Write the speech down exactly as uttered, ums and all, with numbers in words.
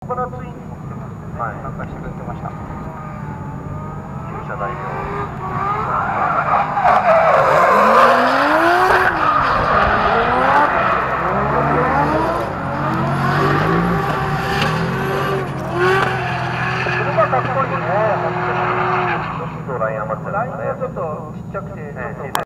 このツインにも来てますね、はい、参加してくれてました。 旧車代表。 ラインがちょっとちっちゃくて、ちょっと